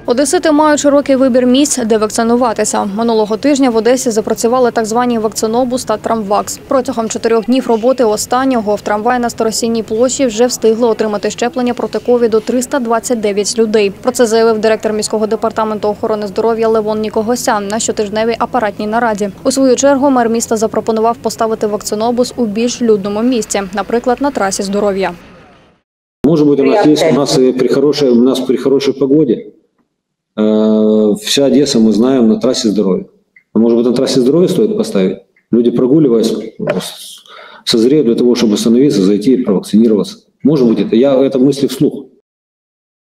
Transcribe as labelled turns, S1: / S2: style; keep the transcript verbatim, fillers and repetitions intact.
S1: Одесити мають широкий вибір місць, де вакцинуватися. Минулого тижня в Одесі запрацювали так звані вакцинобус та трамвакс. Протягом чотирьох днів роботи останнього в трамваї на Старосінній площі вже встигли отримати щеплення проти ковіду триста двадцять дев'ять людей. Про це заявив директор міського департаменту охорони здоров'я Левон Нікогосян на щотижневій апаратній нараді. У свою чергу мер міста запропонував поставити вакцинобус у більш людному місці, наприклад, на трасі здоров'я.
S2: Может быть, у нас есть, у нас при хорошей, у нас при хорошей погоде э, вся Одесса, мы знаем, на трассе здоровья. А может быть, на трассе здоровья стоит поставить? Люди, прогуливаясь, созреют для того, чтобы остановиться, зайти и провакцинироваться. Может быть, это я это мысли вслух.